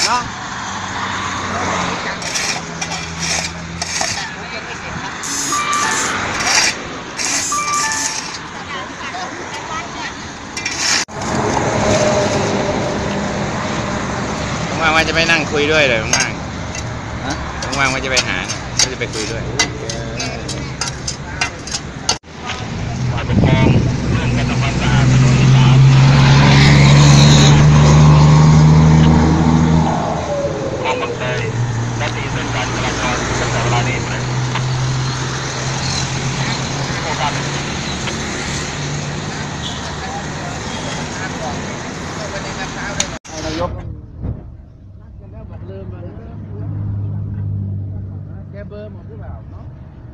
เนาะว่างว่าจะไปนั่งคุยด้วยเลยว่างว่างว่าจะไปหาก็จะไปคุยด้วยฝ่ายปกครองร่วมกันทำความสะอาดถนนสามคลองบางเตยและตีเส้นการจราจรตั้งแต่เวลานี้ไปโครงการนายกแกเบอร์หมดหรือเปล่าเนาะ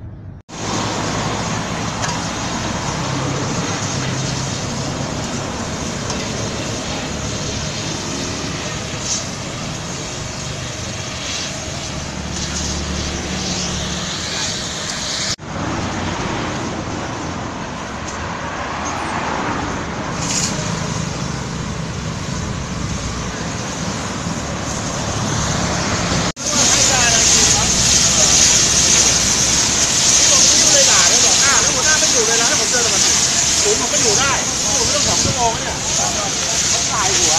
ผมก็อยู่ได้ผมไม่ต้อง2 ชั่วโมงเนี่ยเขาตายหัว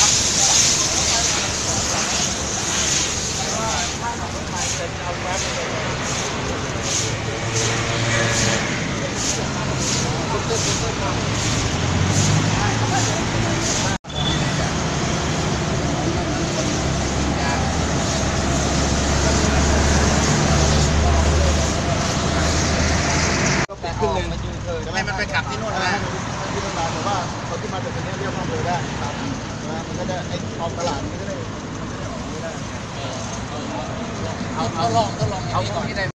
จะให้มันไปกลับที่นู่นนะที่ตลาดแต่ว่าเขาที่มาจากตรงนี้เรียกว่าอำเภอได้ครับมันก็จะไอ้ออกตลาดมันก็ได้ไม่ได้เอาที่ได้